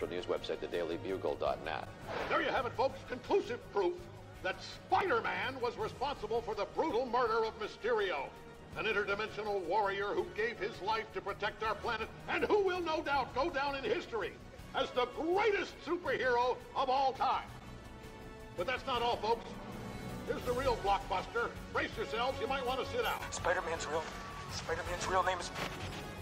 news website, thedailybugle.net. There you have it, folks. Conclusive proof that Spider-Man was responsible for the brutal murder of Mysterio, an interdimensional warrior who gave his life to protect our planet and who will no doubt go down in history as the greatest superhero of all time. But that's not all, folks. Here's the real blockbuster. Brace yourselves, you might want to sit out. Spider-Man's real name is...